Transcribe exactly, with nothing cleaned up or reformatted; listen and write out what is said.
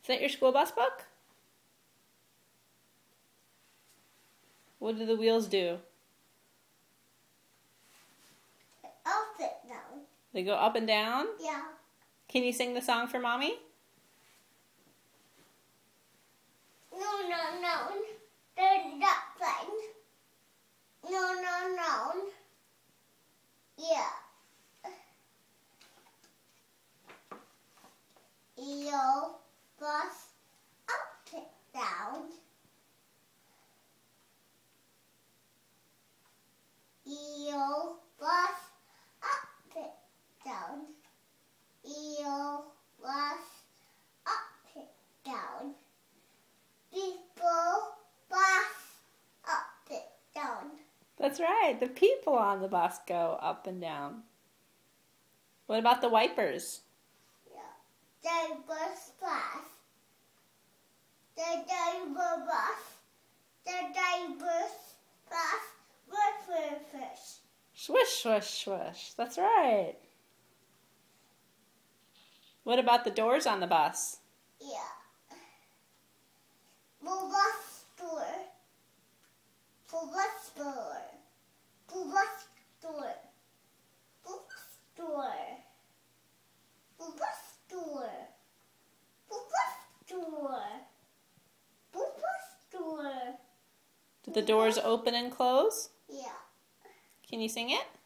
Is that your school bus book? What do the wheels do? Up and down. They go up and down? Yeah. Can you sing the song for Mommy? No, no, no. They're not playing. No, no, no. Yeah. Yo, bus up and down. Yo, bus up and down. Yo, bus up and down. People, bus up and down. That's right. The people on the bus go up and down. What about the wipers? Yeah. The bus bus. The diaper bus. The diaper bus. Rush, rush, rush. Swish, swish, swish. That's right. What about the doors on the bus? Yeah. For bus door. For bus door. For bus door. For bus door. For bus door. For bus door. For bus door. Do the doors open and close? Yeah. Can you sing it?